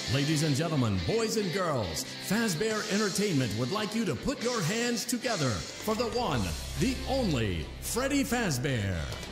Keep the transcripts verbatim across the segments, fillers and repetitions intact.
Ladies and gentlemen, boys and girls, Fazbear Entertainment would like you to put your hands together for the one, the only, Freddy Fazbear.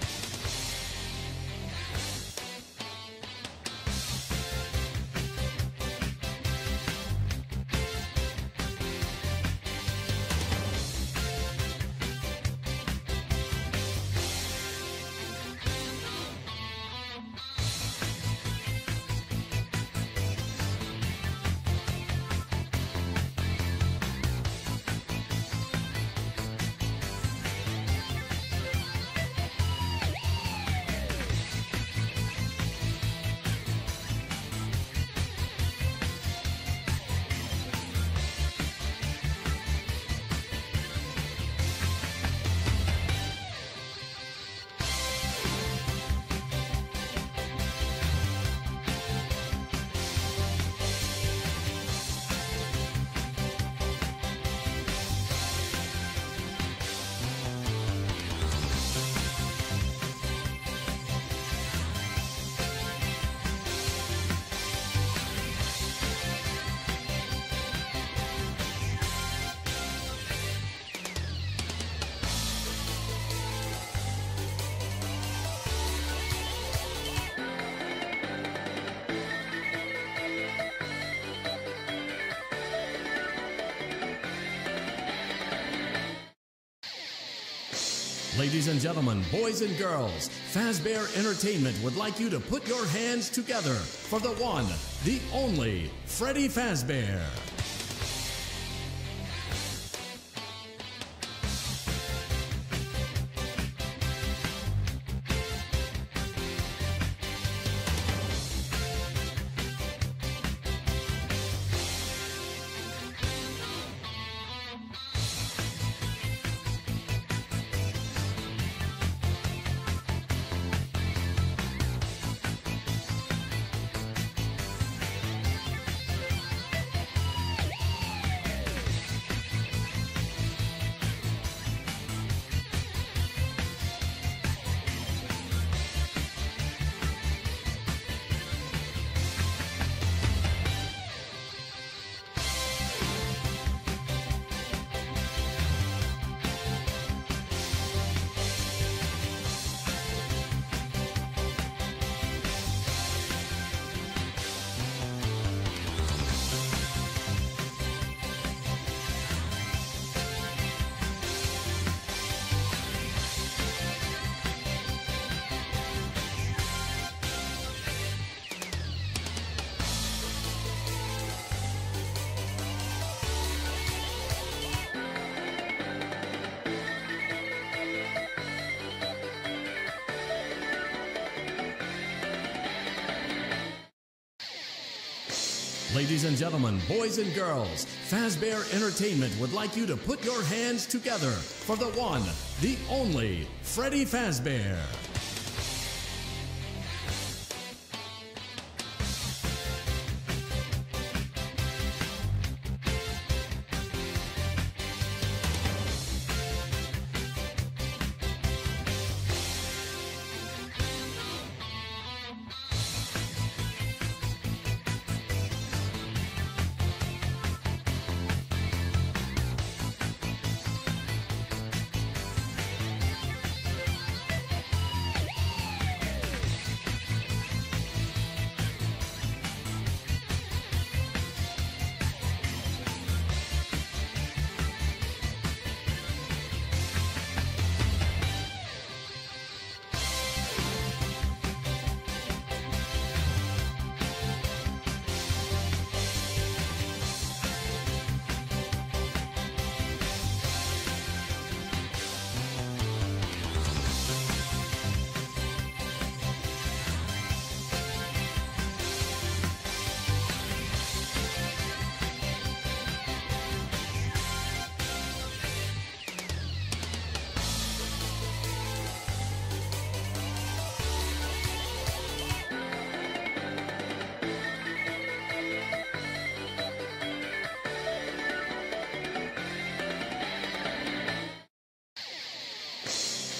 Ladies and gentlemen, boys and girls, Fazbear Entertainment would like you to put your hands together for the one, the only, Freddy Fazbear. Ladies and gentlemen, boys and girls, Fazbear Entertainment would like you to put your hands together for the one, the only, Freddy Fazbear.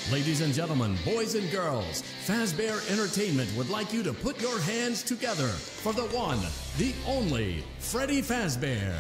Ladies and gentlemen, boys and girls, Fazbear Entertainment would like you to put your hands together for the one, the only, Freddy Fazbear.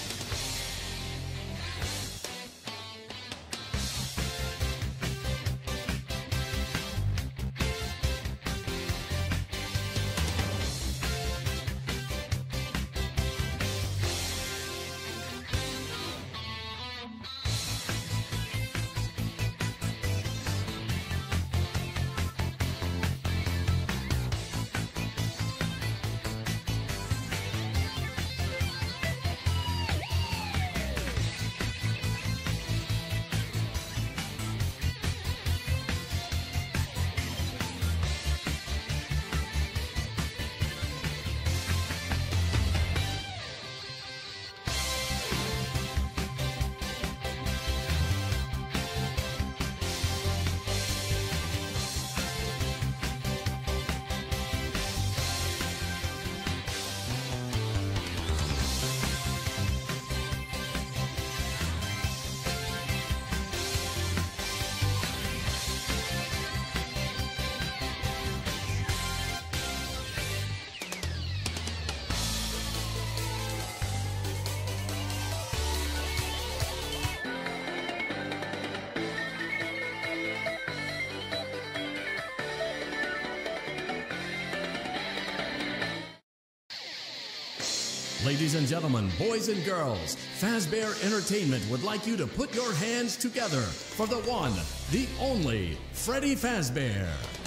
Ladies and gentlemen, boys and girls, Fazbear Entertainment would like you to put your hands together for the one, the only, Freddy Fazbear.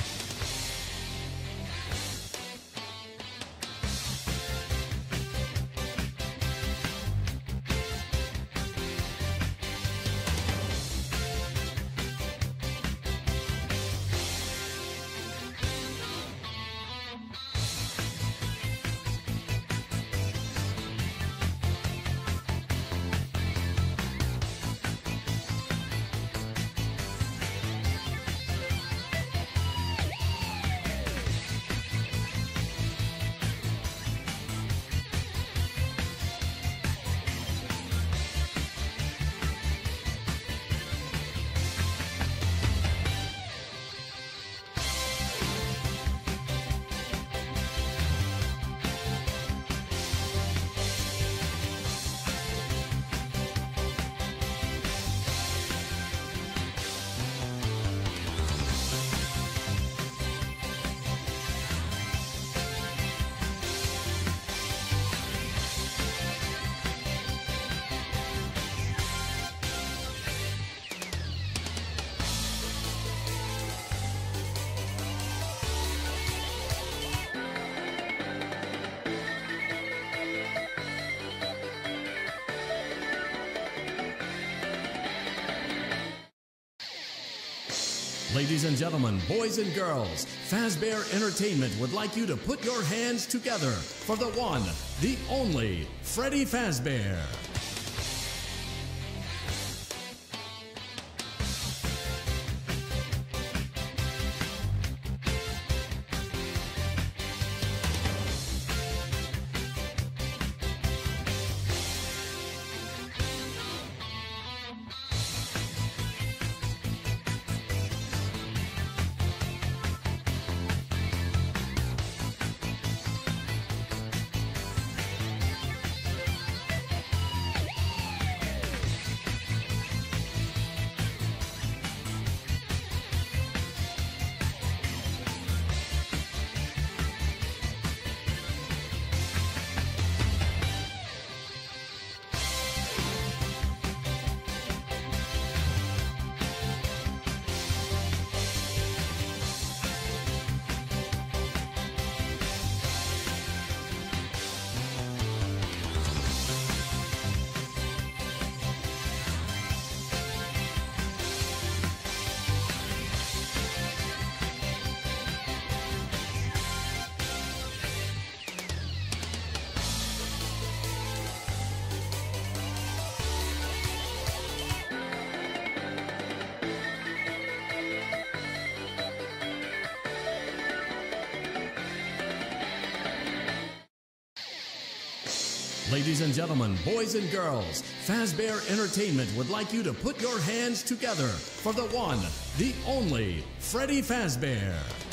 Ladies and gentlemen, boys and girls, Fazbear Entertainment would like you to put your hands together for the one, the only, Freddy Fazbear. Ladies and gentlemen, boys and girls, Fazbear Entertainment would like you to put your hands together for the one, the only, Freddy Fazbear.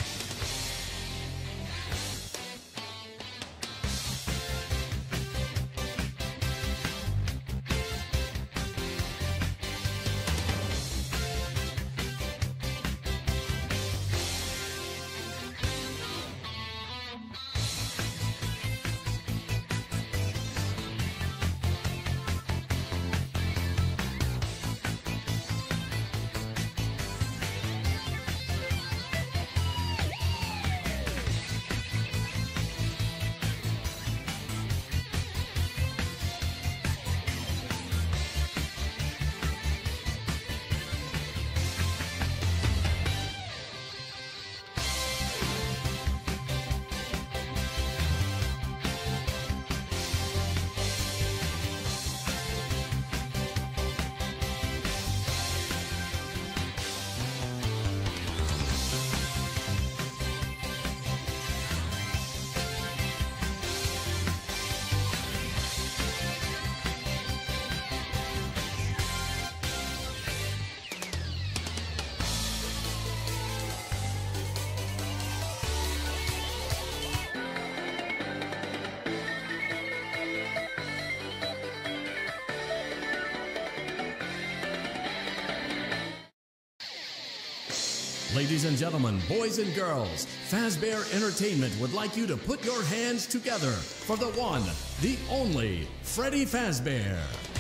Ladies and gentlemen, boys and girls, Fazbear Entertainment would like you to put your hands together for the one, the only, Freddy Fazbear.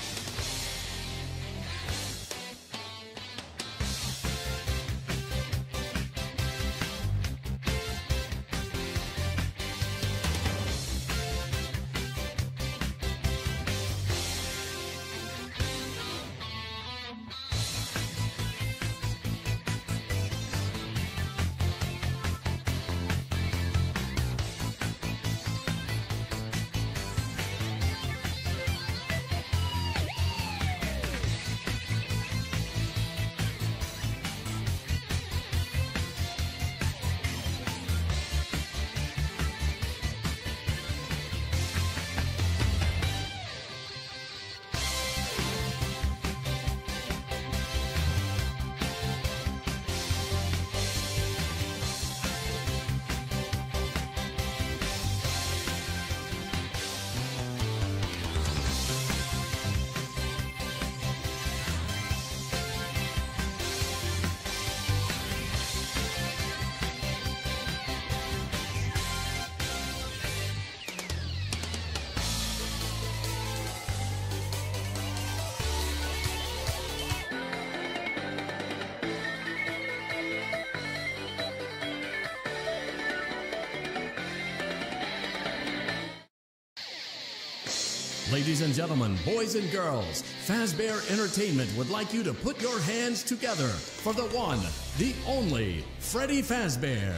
Ladies and gentlemen, boys and girls, Fazbear Entertainment would like you to put your hands together for the one, the only, Freddy Fazbear.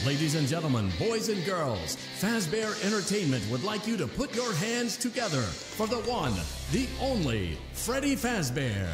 Ladies and gentlemen, boys and girls, Fazbear Entertainment would like you to put your hands together for the one, the only, Freddy Fazbear.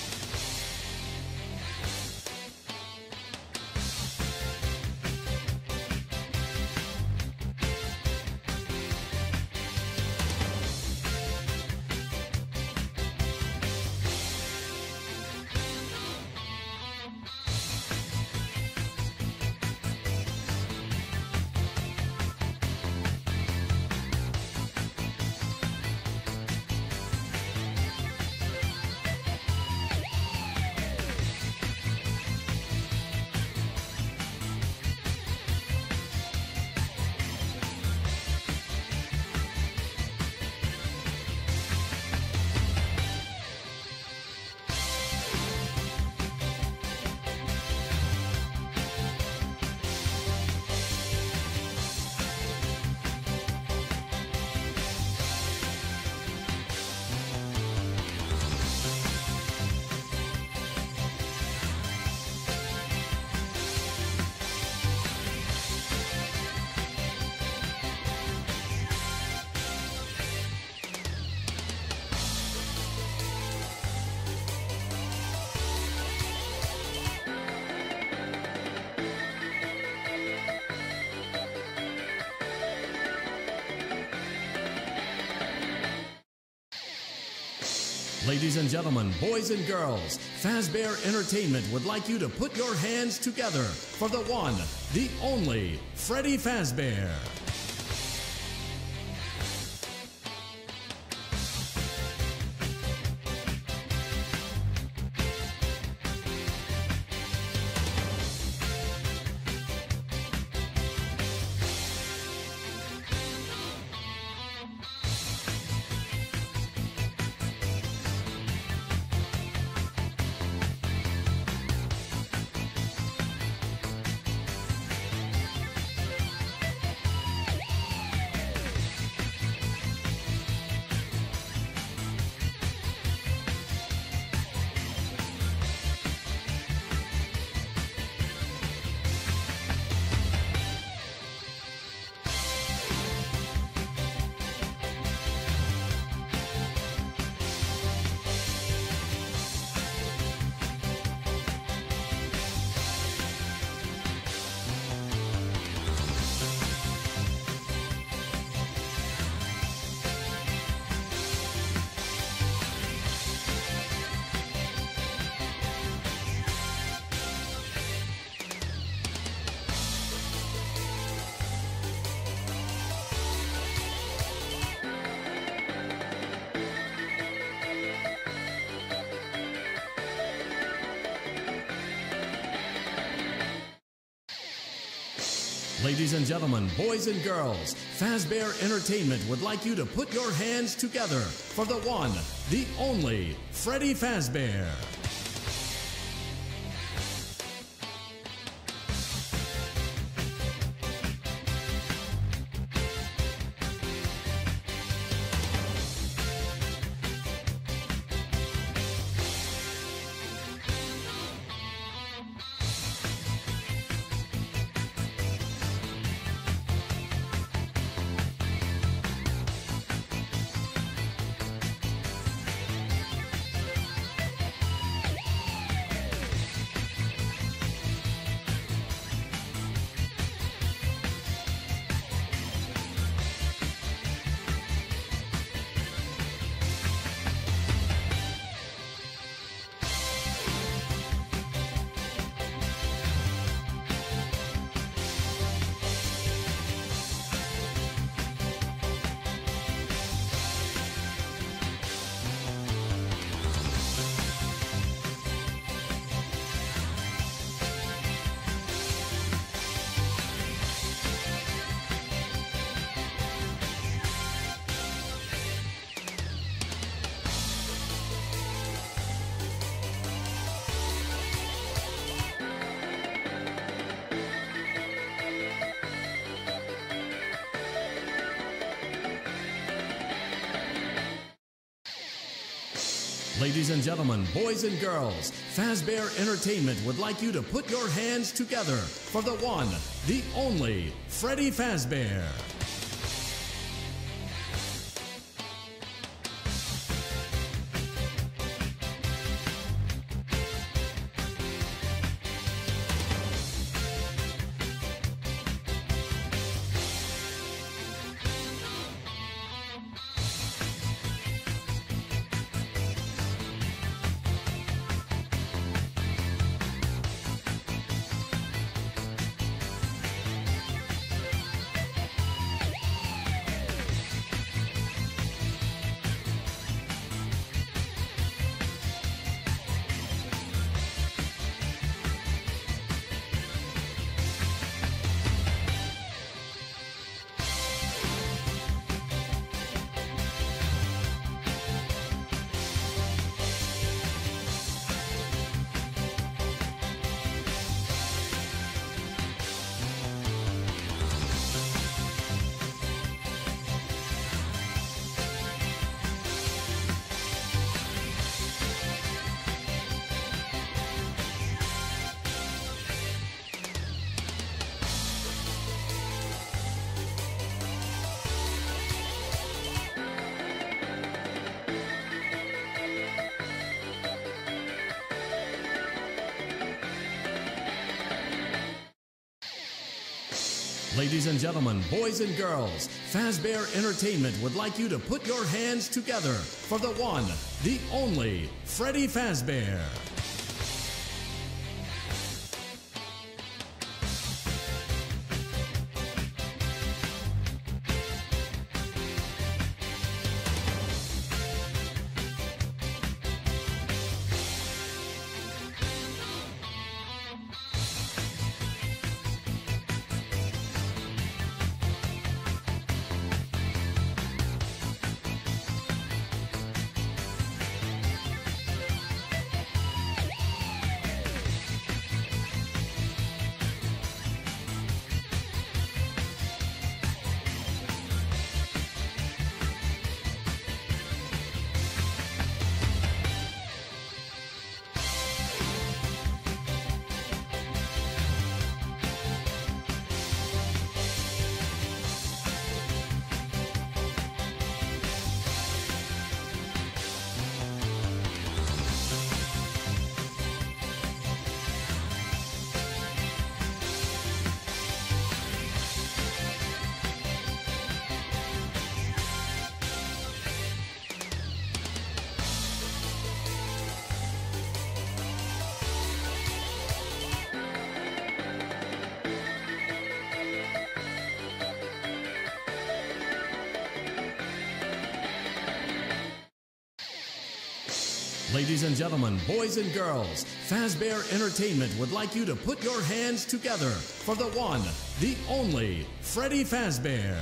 Ladies and gentlemen, boys and girls, Fazbear Entertainment would like you to put your hands together for the one, the only, Freddy Fazbear. Ladies and gentlemen, boys and girls, Fazbear Entertainment would like you to put your hands together for the one, the only, Freddy Fazbear. Ladies and gentlemen, boys and girls, Fazbear Entertainment would like you to put your hands together for the one, the only, Freddy Fazbear. Ladies and gentlemen, boys and girls, Fazbear Entertainment would like you to put your hands together for the one, the only, Freddy Fazbear. Ladies and gentlemen, boys and girls, Fazbear Entertainment would like you to put your hands together for the one, the only, Freddy Fazbear.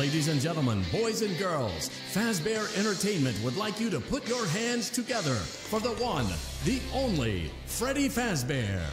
Ladies and gentlemen, boys and girls, Fazbear Entertainment would like you to put your hands together for the one, the only, Freddy Fazbear.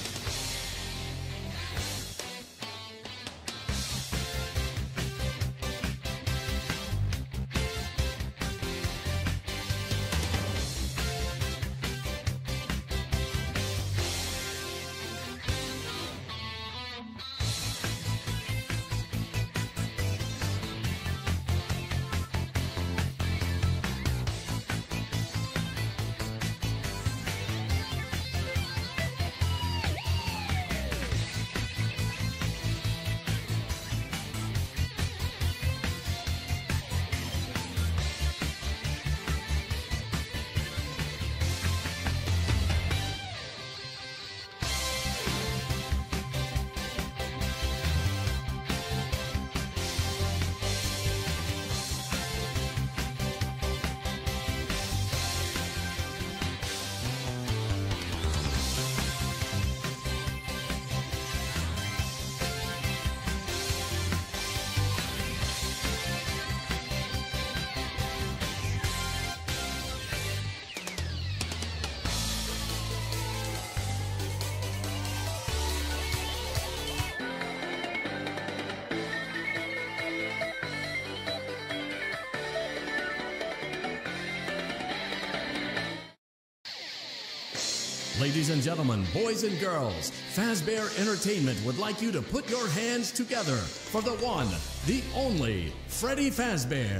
Ladies and gentlemen, boys and girls, Fazbear Entertainment would like you to put your hands together for the one, the only, Freddy Fazbear.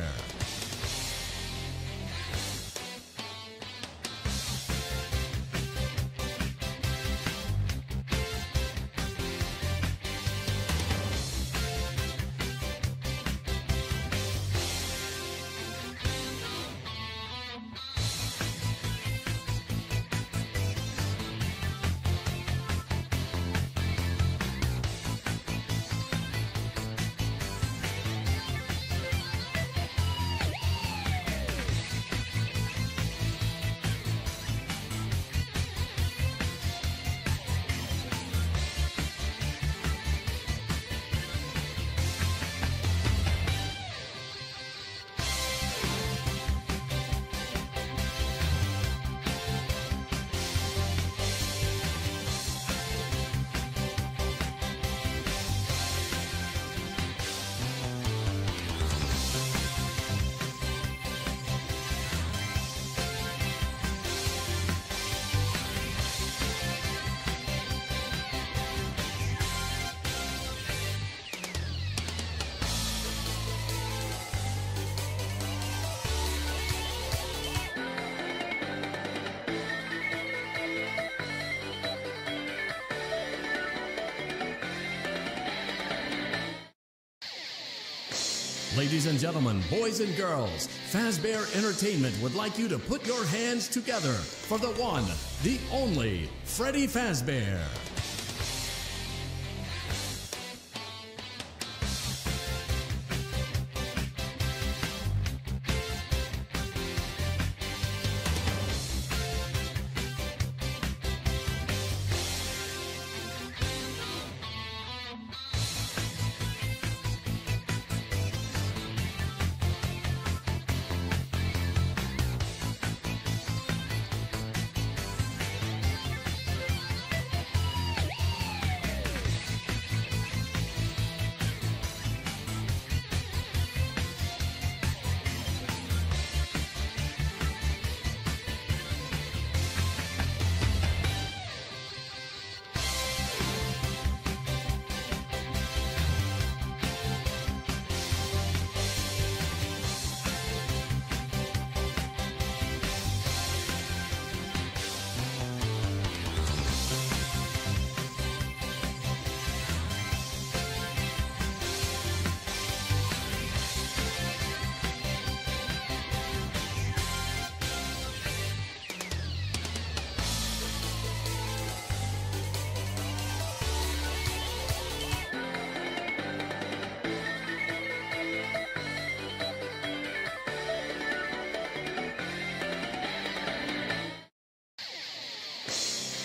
Ladies and gentlemen, boys and girls, Fazbear Entertainment would like you to put your hands together for the one, the only, Freddy Fazbear.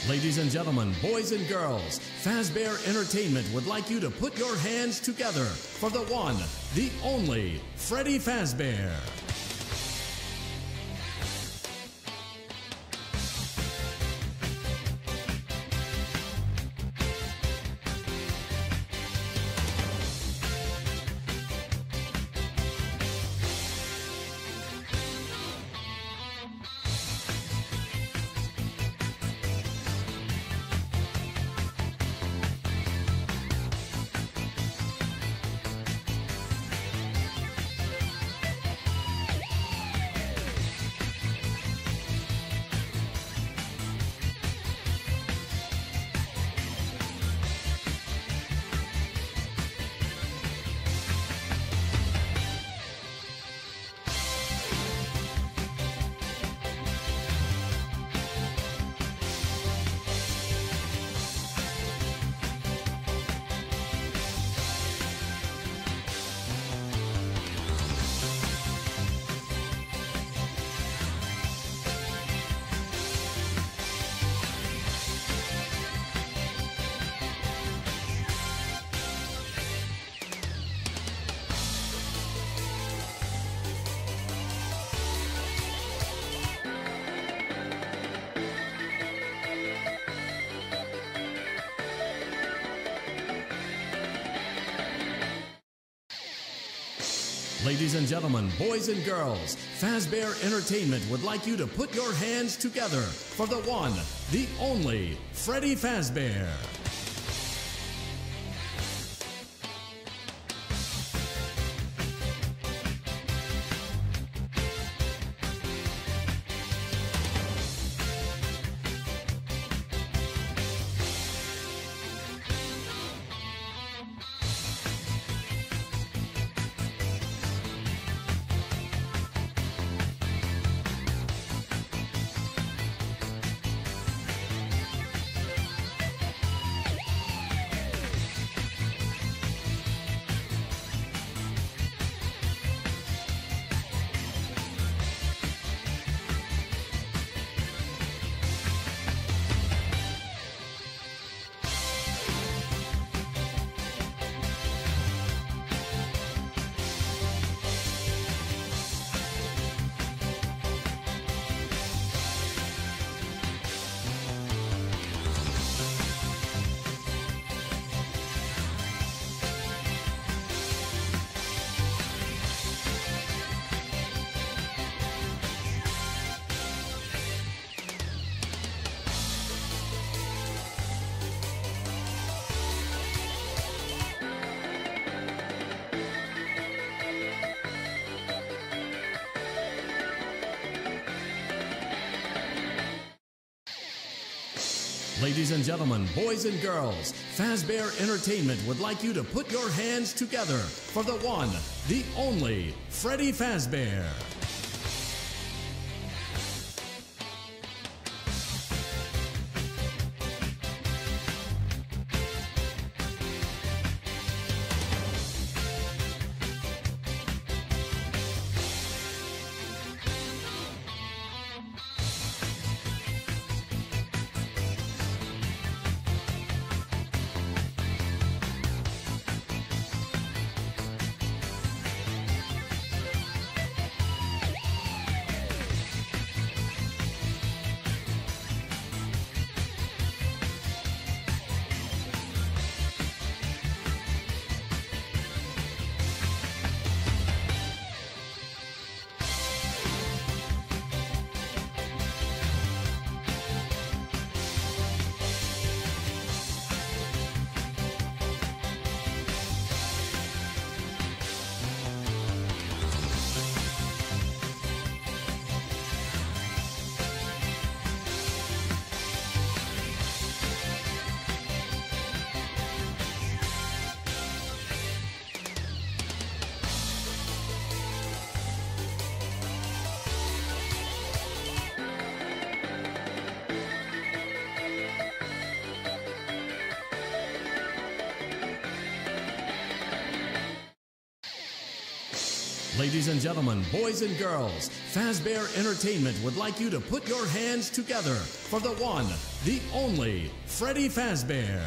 Ladies and gentlemen, boys and girls, Fazbear Entertainment would like you to put your hands together for the one, the only, Freddy Fazbear. Ladies and gentlemen, boys and girls, Fazbear Entertainment would like you to put your hands together for the one, the only, Freddy Fazbear. Ladies and gentlemen, boys and girls, Fazbear Entertainment would like you to put your hands together for the one, the only, Freddy Fazbear. Ladies and gentlemen, boys and girls, Fazbear Entertainment would like you to put your hands together for the one, the only, Freddy Fazbear.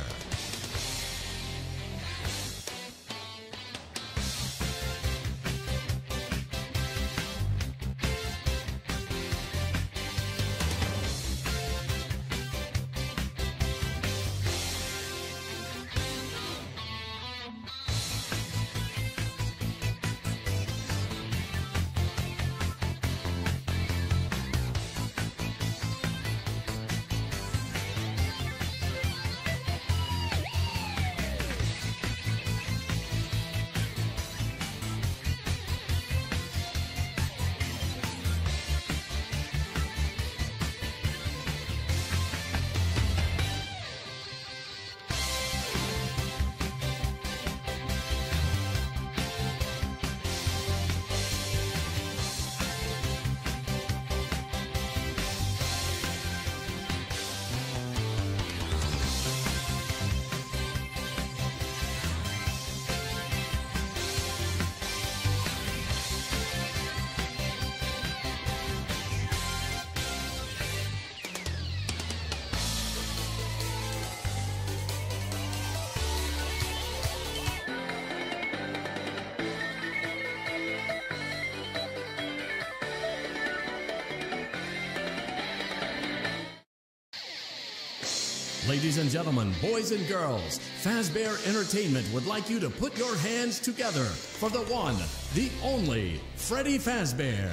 Ladies and gentlemen, boys and girls, Fazbear Entertainment would like you to put your hands together for the one, the only, Freddy Fazbear.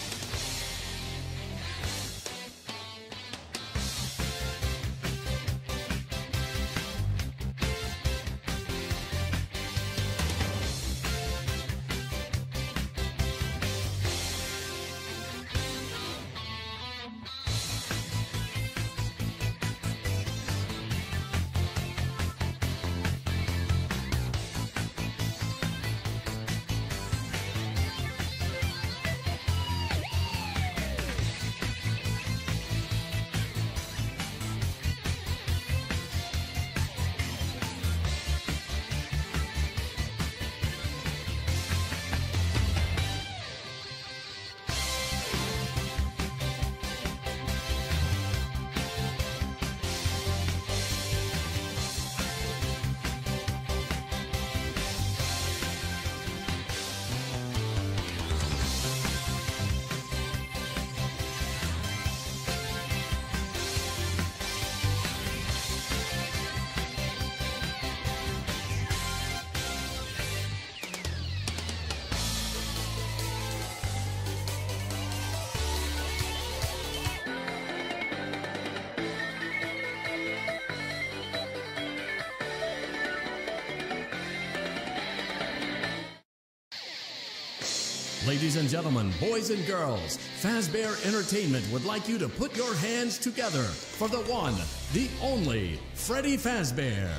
Ladies and gentlemen, boys and girls, Fazbear Entertainment would like you to put your hands together for the one, the only, Freddy Fazbear.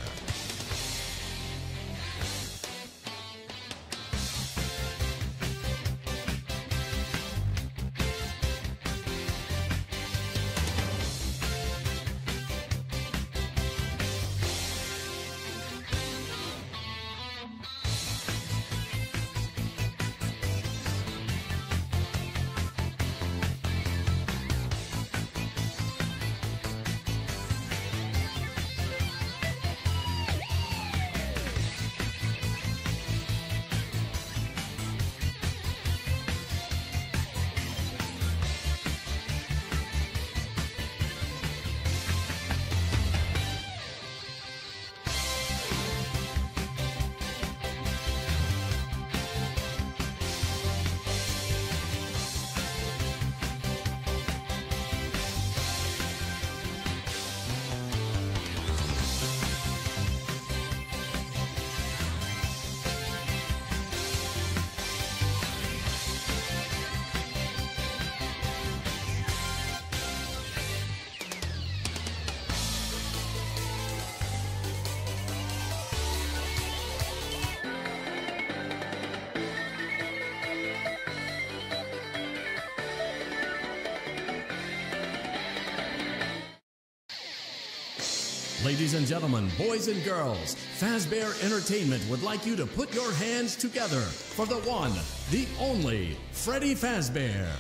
Ladies and gentlemen, boys and girls, Fazbear Entertainment would like you to put your hands together for the one, the only, Freddy Fazbear.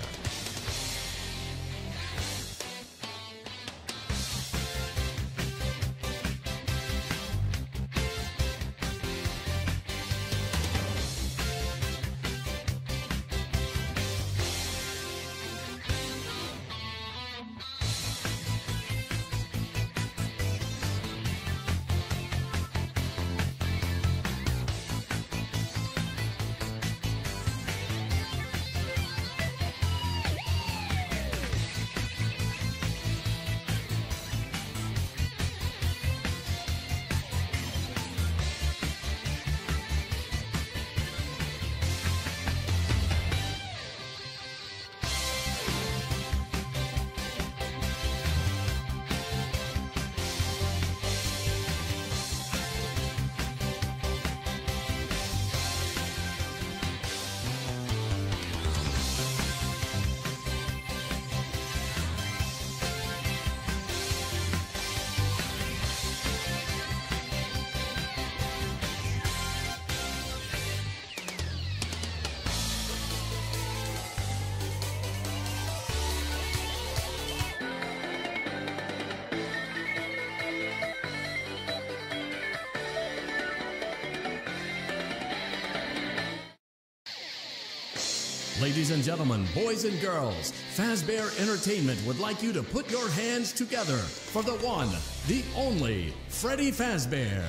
Ladies and gentlemen, boys and girls, Fazbear Entertainment would like you to put your hands together for the one, the only, Freddy Fazbear.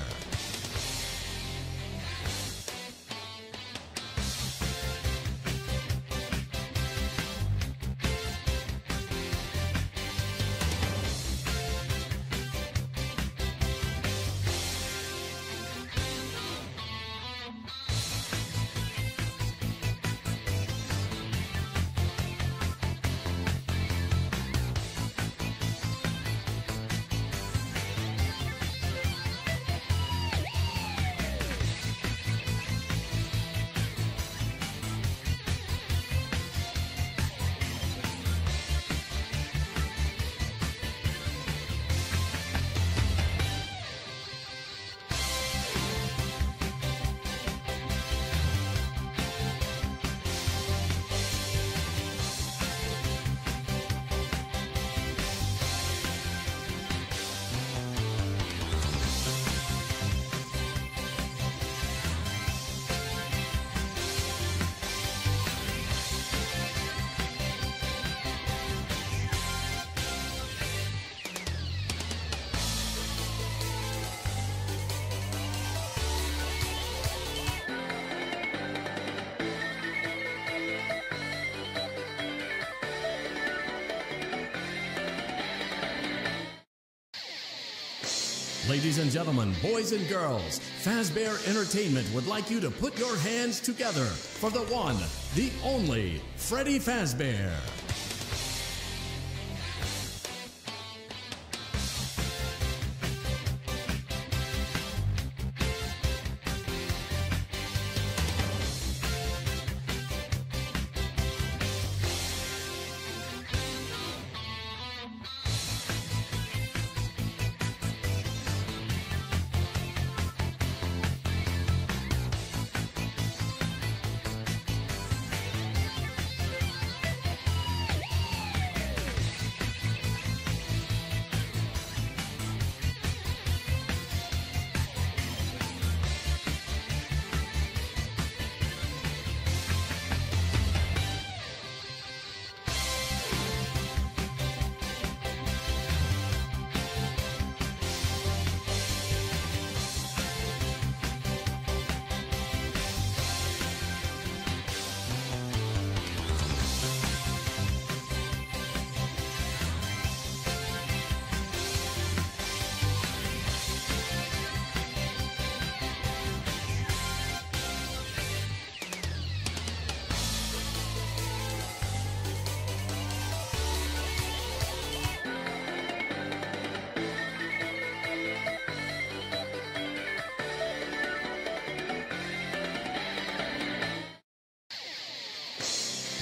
Ladies and gentlemen, boys and girls, Fazbear Entertainment would like you to put your hands together for the one, the only, Freddy Fazbear.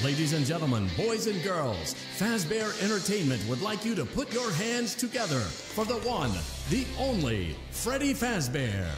Ladies and gentlemen, boys and girls, Fazbear Entertainment would like you to put your hands together for the one, the only, Freddy Fazbear.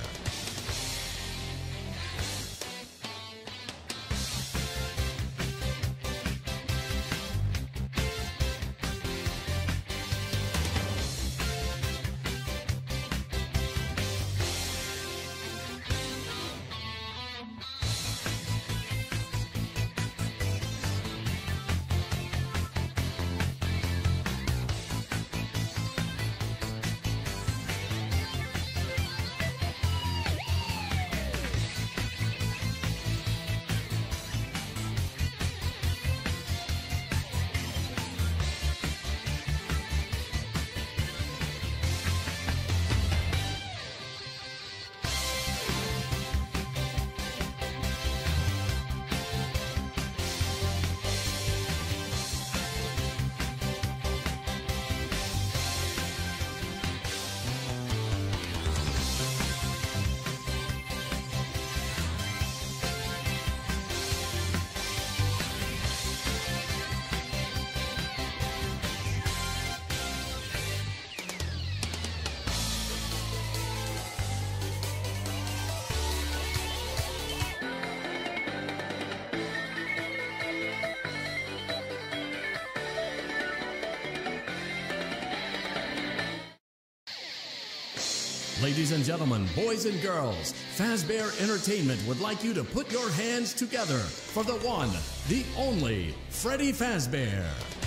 Ladies and gentlemen, boys and girls, Fazbear Entertainment would like you to put your hands together for the one, the only, Freddy Fazbear.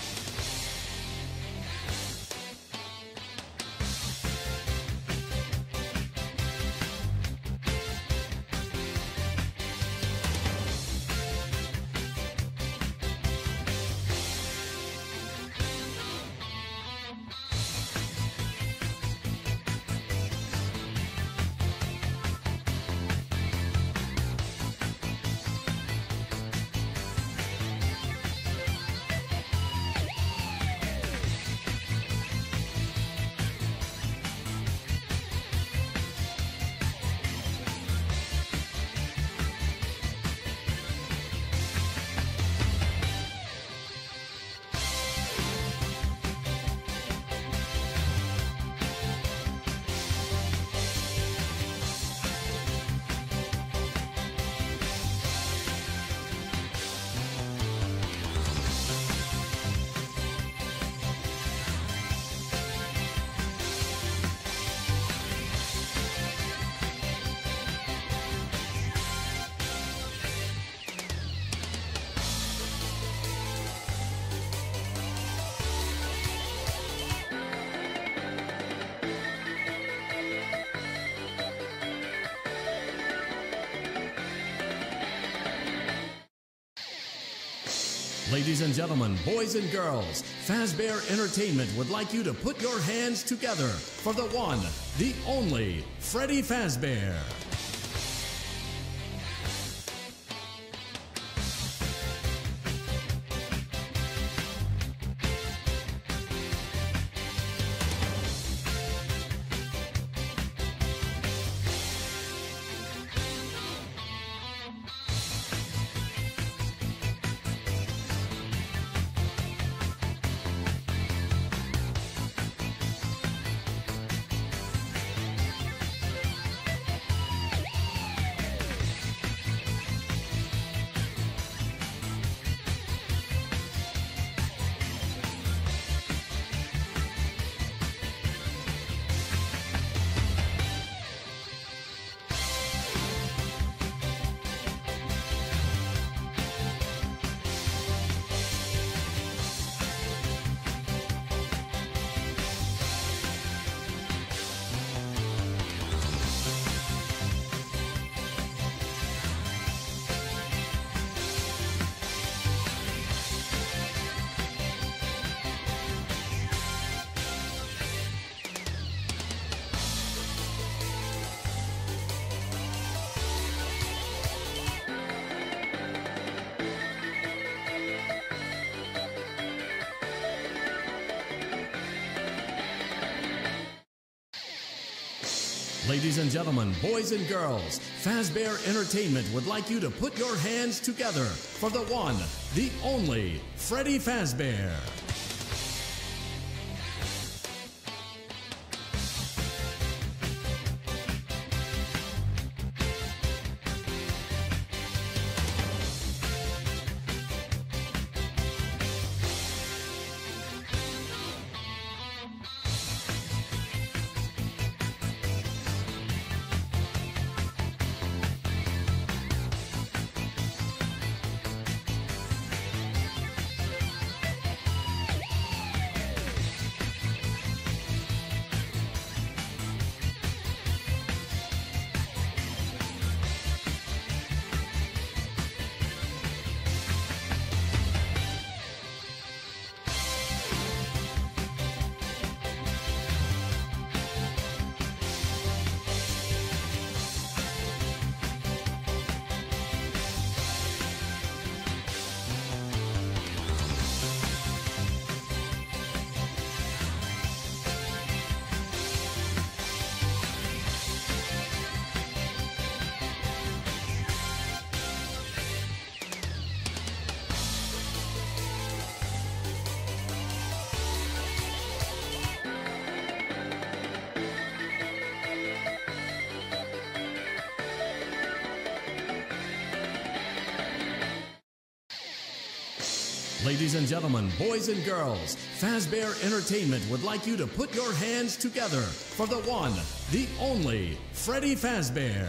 Ladies and gentlemen, boys and girls, Fazbear Entertainment would like you to put your hands together for the one, the only, Freddy Fazbear. Ladies and gentlemen, boys and girls, Fazbear Entertainment would like you to put your hands together for the one, the only, Freddy Fazbear. Ladies and gentlemen, boys and girls, Fazbear Entertainment would like you to put your hands together for the one, the only, Freddy Fazbear.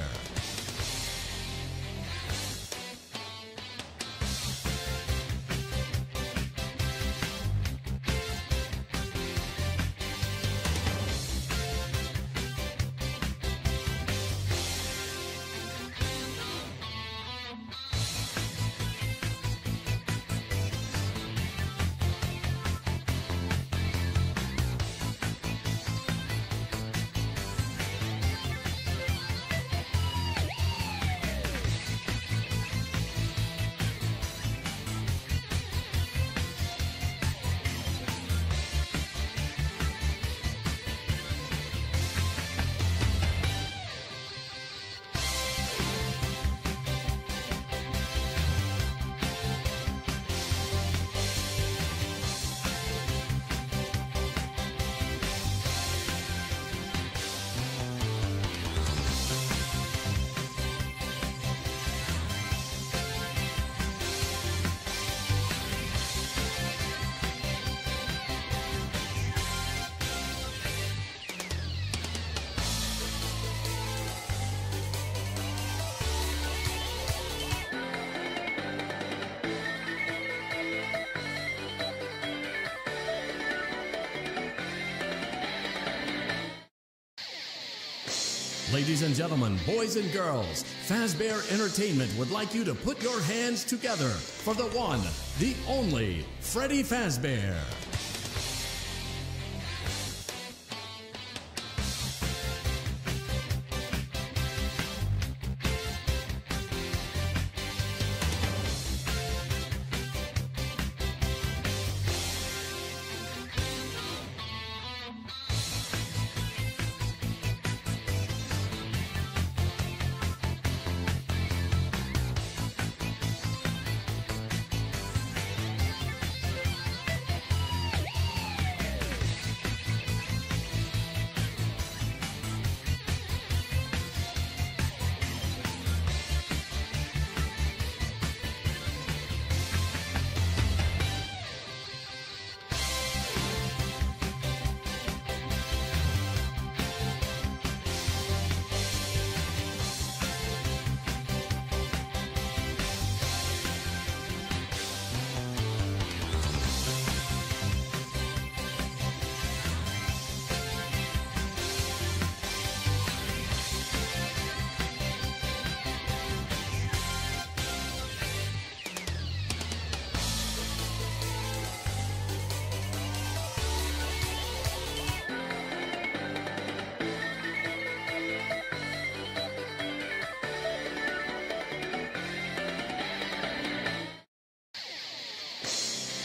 Ladies and gentlemen, boys and girls, Fazbear Entertainment would like you to put your hands together for the one, the only, Freddy Fazbear.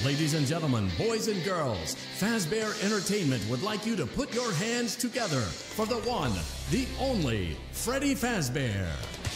Ladies and gentlemen, boys and girls, Fazbear Entertainment would like you to put your hands together for the one, the only, Freddy Fazbear.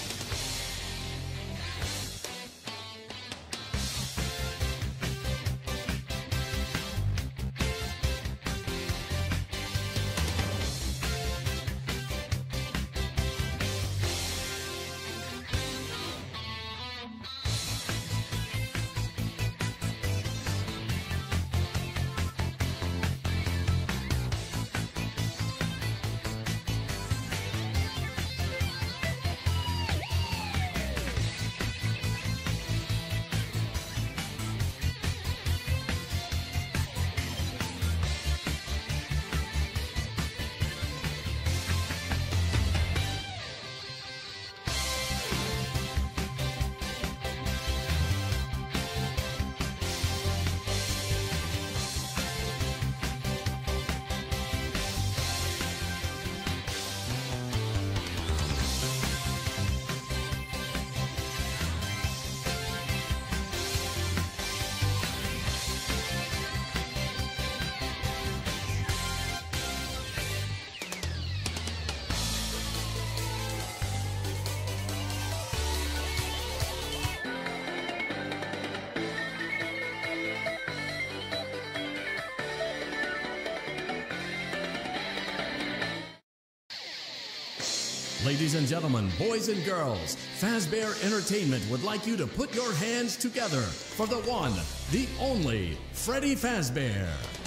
Ladies and gentlemen, boys and girls, Fazbear Entertainment would like you to put your hands together for the one, the only, Freddy Fazbear.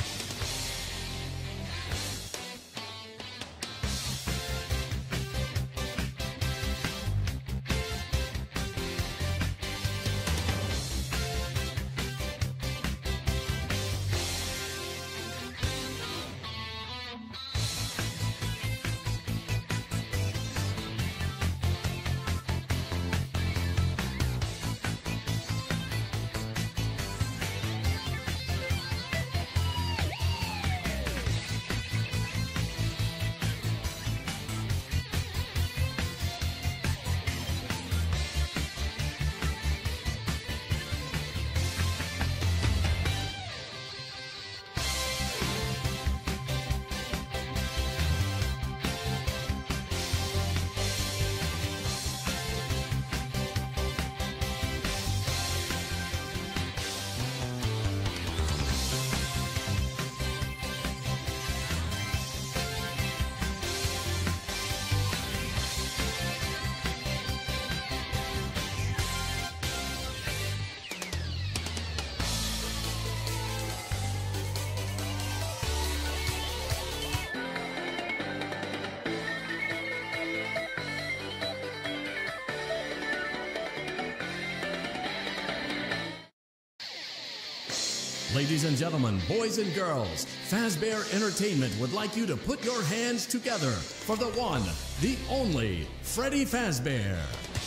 Ladies and gentlemen, boys and girls, Fazbear Entertainment would like you to put your hands together for the one, the only, Freddy Fazbear.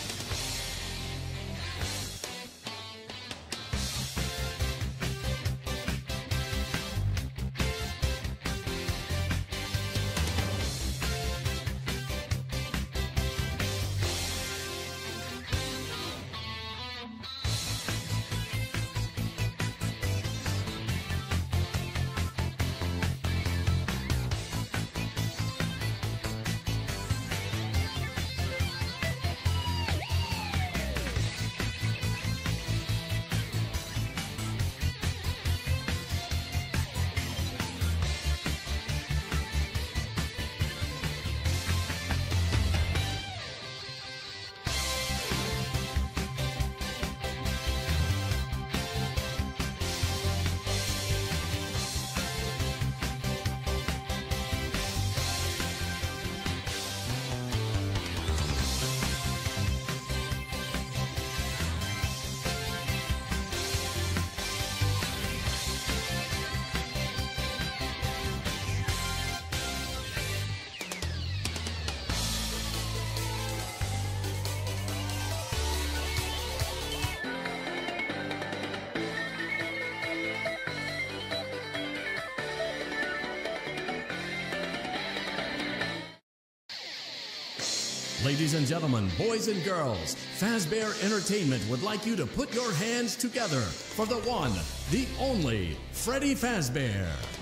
Ladies and gentlemen, boys and girls, Fazbear Entertainment would like you to put your hands together for the one, the only Freddy Fazbear.